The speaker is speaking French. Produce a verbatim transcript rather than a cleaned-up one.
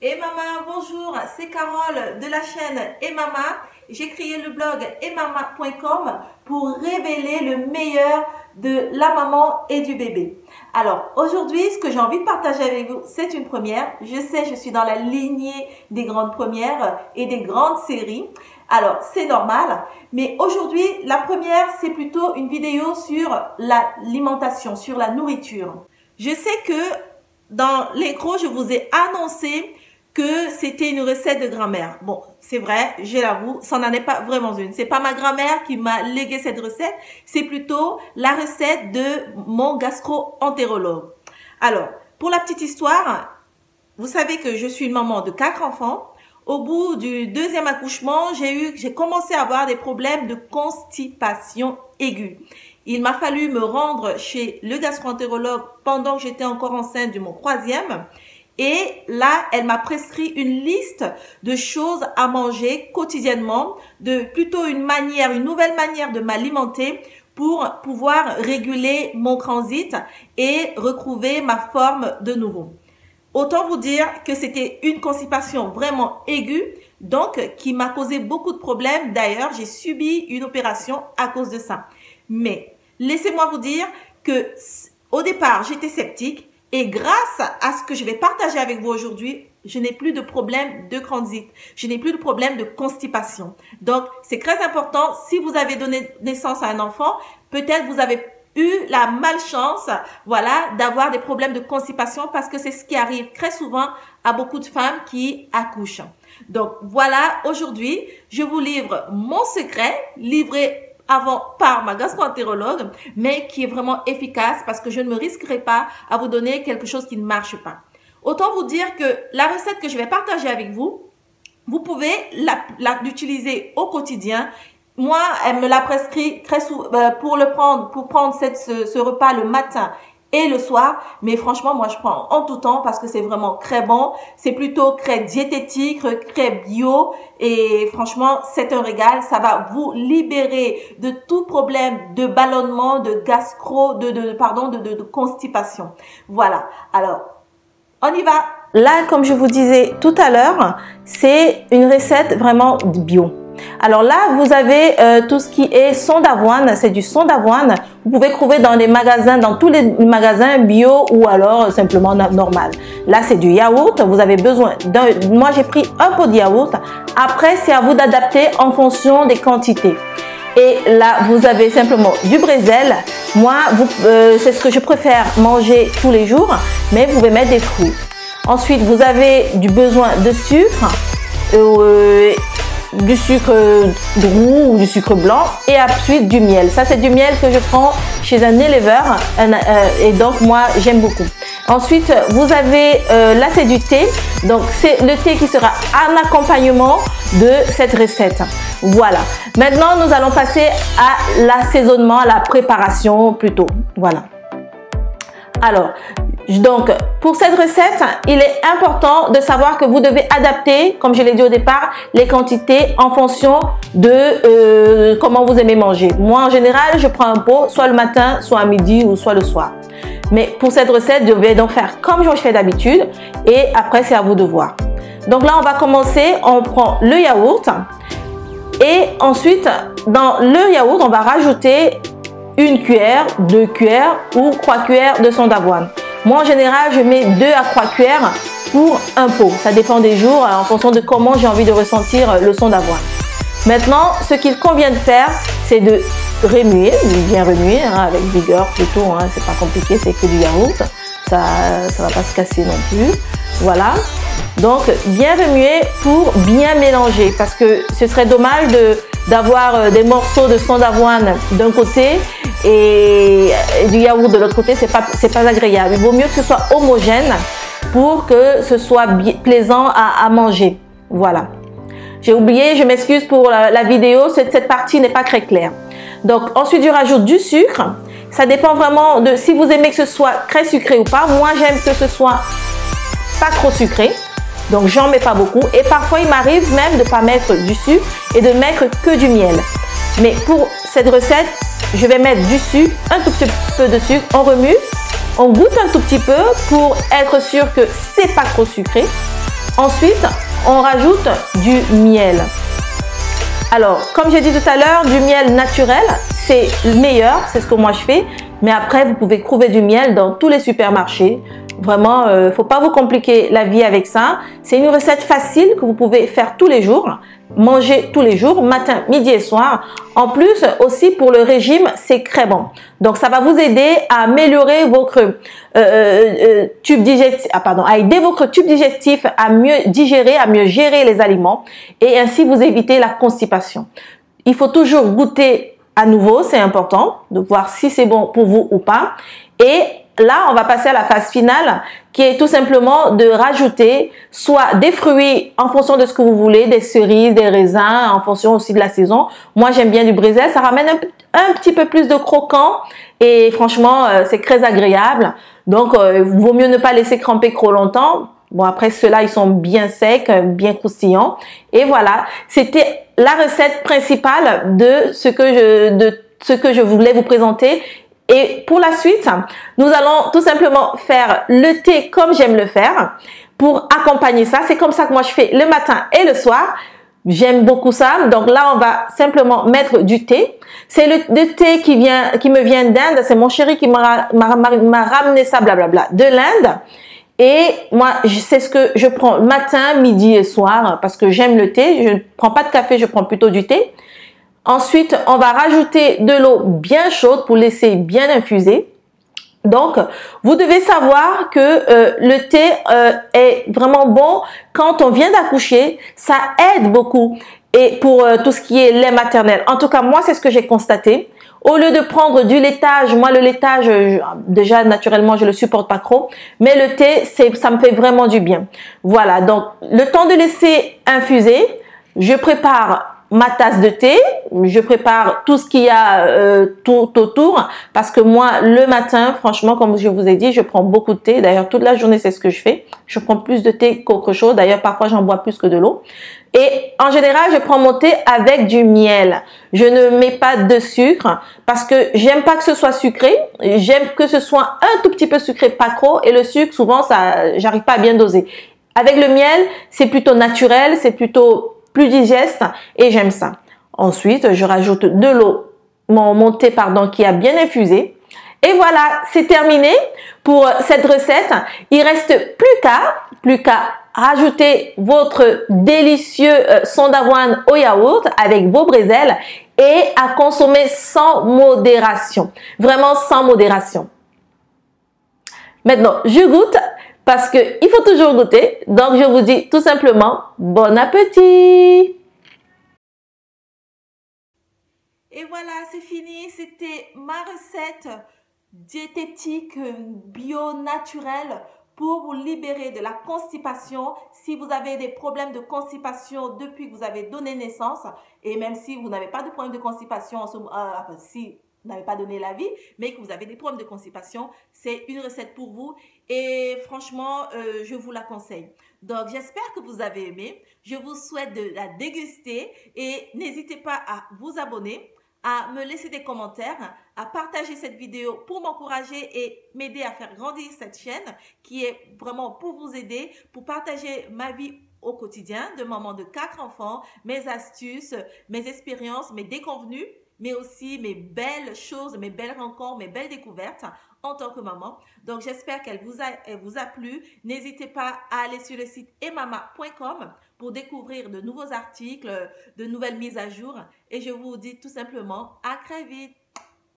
Et maman, bonjour, c'est Carole de la chaîne Et Mama. J'ai créé le blog et mama point com pour révéler le meilleur de la maman et du bébé. Alors aujourd'hui, ce que j'ai envie de partager avec vous, c'est une première. Je sais, je suis dans la lignée des grandes premières et des grandes séries. Alors c'est normal, mais aujourd'hui, la première, c'est plutôt une vidéo sur l'alimentation, sur la nourriture. Je sais que dans l'intro, je vous ai annoncé que c'était une recette de grand-mère. Bon, c'est vrai, je l'avoue, ça n'en est pas vraiment une. C'est pas ma grand-mère qui m'a légué cette recette, c'est plutôt la recette de mon gastro-entérologue. Alors, pour la petite histoire, vous savez que je suis une maman de quatre enfants. Au bout du deuxième accouchement, j'ai eu, j'ai commencé à avoir des problèmes de constipation aiguë. Il m'a fallu me rendre chez le gastro-entérologue pendant que j'étais encore enceinte de mon troisième. Et là, elle m'a prescrit une liste de choses à manger quotidiennement, de plutôt une manière, une nouvelle manière de m'alimenter pour pouvoir réguler mon transit et retrouver ma forme de nouveau. Autant vous dire que c'était une constipation vraiment aiguë, donc qui m'a causé beaucoup de problèmes. D'ailleurs, j'ai subi une opération à cause de ça. Mais laissez-moi vous dire que au départ, j'étais sceptique. Et grâce à ce que je vais partager avec vous aujourd'hui, je n'ai plus de problème de transit. Je n'ai plus de problème de constipation. Donc, c'est très important. Si vous avez donné naissance à un enfant, peut-être vous avez eu la malchance, voilà, d'avoir des problèmes de constipation parce que c'est ce qui arrive très souvent à beaucoup de femmes qui accouchent. Donc, voilà, aujourd'hui, je vous livre mon secret, livré avant par ma gastro-entérologue, mais qui est vraiment efficace parce que je ne me risquerai pas à vous donner quelque chose qui ne marche pas. Autant vous dire que la recette que je vais partager avec vous, vous pouvez l'utiliser au quotidien. Moi, elle me l'a prescrit très souvent euh, pour le prendre, pour prendre cette, ce, ce repas le matin et le soir, mais franchement, moi, je prends en tout temps parce que c'est vraiment très bon. C'est plutôt très diététique, très bio et franchement, c'est un régal. Ça va vous libérer de tout problème de ballonnement, de gastro, de, de pardon, de, de, de constipation. Voilà. Alors, on y va. Là, comme je vous disais tout à l'heure, c'est une recette vraiment bio. Alors là, vous avez euh, tout ce qui est son d'avoine, c'est du son d'avoine. Vous pouvez trouver dans les magasins, dans tous les magasins bio ou alors simplement normal. Là, c'est du yaourt. Vous avez besoin d'un. Moi, j'ai pris un pot de yaourt. Après, c'est à vous d'adapter en fonction des quantités. Et là, vous avez simplement du brésil. Moi, euh, c'est ce que je préfère manger tous les jours, mais vous pouvez mettre des fruits. Ensuite, vous avez du besoin de sucre. Euh, du sucre roux ou du sucre blanc et ensuite du miel. Ça, c'est du miel que je prends chez un éleveur un, euh, et donc moi, j'aime beaucoup. Ensuite, vous avez euh, là, c'est du thé. Donc, c'est le thé qui sera un accompagnement de cette recette. Voilà. Maintenant, nous allons passer à l'assaisonnement, à la préparation plutôt. Voilà. Alors, donc, pour cette recette, il est important de savoir que vous devez adapter, comme je l'ai dit au départ, les quantités en fonction de euh, comment vous aimez manger. Moi, en général, je prends un pot, soit le matin, soit à midi ou soit le soir. Mais pour cette recette, je vais donc faire comme je fais d'habitude et après, c'est à vous de voir. Donc là, on va commencer, on prend le yaourt et ensuite, dans le yaourt, on va rajouter une cuillère, deux cuillères ou trois cuillères de son d'avoine. Moi, en général, je mets deux à trois cuillères pour un pot. Ça dépend des jours, en fonction de comment j'ai envie de ressentir le son d'avoine. Maintenant, ce qu'il convient de faire, c'est de remuer, de bien remuer, hein, avec vigueur plutôt. Hein, c'est pas compliqué, c'est que du yaourt. Ça, ça va pas se casser non plus. Voilà. Donc, bien remuer pour bien mélanger, parce que ce serait dommage de d'avoir des morceaux de son d'avoine d'un côté et du yaourt de l'autre côté, c'est pas c'est pas agréable. Il vaut mieux que ce soit homogène pour que ce soit bien, plaisant à, à manger. Voilà. J'ai oublié, je m'excuse pour la, la vidéo, cette, cette partie n'est pas très claire. Donc ensuite je rajoute du sucre. Ça dépend vraiment de si vous aimez que ce soit très sucré ou pas. Moi j'aime que ce soit pas trop sucré. Donc, j'en mets pas beaucoup. Et parfois, il m'arrive même de ne pas mettre du sucre et de mettre que du miel. Mais pour cette recette, je vais mettre du sucre, un tout petit peu de sucre. On remue, on goûte un tout petit peu pour être sûr que c'est pas trop sucré. Ensuite, on rajoute du miel. Alors, comme j'ai dit tout à l'heure, du miel naturel, c'est le meilleur, c'est ce que moi je fais. Mais après, vous pouvez trouver du miel dans tous les supermarchés. Vraiment, il euh, ne faut pas vous compliquer la vie avec ça. C'est une recette facile que vous pouvez faire tous les jours, manger tous les jours, matin, midi et soir. En plus, aussi pour le régime, c'est très bon. Donc, ça va vous aider à améliorer votre euh, euh, tube digestif, ah, pardon, à aider votre tube digestif à mieux digérer, à mieux gérer les aliments et ainsi vous éviter la constipation. Il faut toujours goûter à nouveau, c'est important de voir si c'est bon pour vous ou pas. Et là, on va passer à la phase finale qui est tout simplement de rajouter soit des fruits en fonction de ce que vous voulez, des cerises, des raisins, en fonction aussi de la saison. Moi, j'aime bien du brésil, ça ramène un, un petit peu plus de croquant et franchement, euh, c'est très agréable. Donc, euh, vaut mieux ne pas laisser cramper trop longtemps. Bon, après, ceux-là, ils sont bien secs, bien croustillants. Et voilà, c'était la recette principale de ce que je, de ce que je voulais vous présenter. Et pour la suite, nous allons tout simplement faire le thé comme j'aime le faire pour accompagner ça. C'est comme ça que moi je fais le matin et le soir. J'aime beaucoup ça. Donc là, on va simplement mettre du thé. C'est le, le thé qui vient, qui me vient d'Inde. C'est mon chéri qui m'a ramené ça, blablabla, de l'Inde. Et moi, c'est ce que je prends matin, midi et soir parce que j'aime le thé. Je ne prends pas de café, je prends plutôt du thé. Ensuite, on va rajouter de l'eau bien chaude pour laisser bien infuser. Donc, vous devez savoir que euh, le thé euh, est vraiment bon quand on vient d'accoucher. Ça aide beaucoup et pour euh, tout ce qui est lait maternel. En tout cas, moi, c'est ce que j'ai constaté. Au lieu de prendre du laitage, moi, le laitage, je, déjà, naturellement, je le supporte pas trop. Mais le thé, c'est, ça me fait vraiment du bien. Voilà, donc, le temps de laisser infuser, je prépare ma tasse de thé, je prépare tout ce qu'il y a euh, tout autour parce que moi le matin, franchement, comme je vous ai dit, je prends beaucoup de thé. D'ailleurs, toute la journée, c'est ce que je fais. Je prends plus de thé qu'autre chose. D'ailleurs, parfois, j'en bois plus que de l'eau. Et en général, je prends mon thé avec du miel. Je ne mets pas de sucre parce que j'aime pas que ce soit sucré. J'aime que ce soit un tout petit peu sucré, pas trop. Et le sucre, souvent, ça, j'arrive pas à bien doser. Avec le miel, c'est plutôt naturel, c'est plutôt plus digeste et j'aime ça. Ensuite, je rajoute de l'eau, mon, mon thé pardon, qui a bien infusé. Et voilà, c'est terminé pour cette recette. Il reste plus qu'à plus qu'à rajouter votre délicieux euh, son d'avoine au yaourt avec vos bretzels et à consommer sans modération. Vraiment sans modération. Maintenant, je goûte. Parce qu'il faut toujours goûter. Donc, je vous dis tout simplement, bon appétit! Et voilà, c'est fini. C'était ma recette diététique, bio, naturelle pour vous libérer de la constipation. Si vous avez des problèmes de constipation depuis que vous avez donné naissance, et même si vous n'avez pas de problème de constipation, en ce, euh, si vous n'avez pas donné la vie, mais que vous avez des problèmes de constipation, c'est une recette pour vous et franchement, euh, je vous la conseille. Donc, j'espère que vous avez aimé. Je vous souhaite de la déguster et n'hésitez pas à vous abonner, à me laisser des commentaires, à partager cette vidéo pour m'encourager et m'aider à faire grandir cette chaîne qui est vraiment pour vous aider, pour partager ma vie au quotidien de maman de quatre enfants, mes astuces, mes expériences, mes déconvenues, mais aussi mes belles choses, mes belles rencontres, mes belles découvertes en tant que maman. Donc, j'espère qu'elle vous a, elle vous a plu. N'hésitez pas à aller sur le site emama point com pour découvrir de nouveaux articles, de nouvelles mises à jour. Et je vous dis tout simplement à très vite.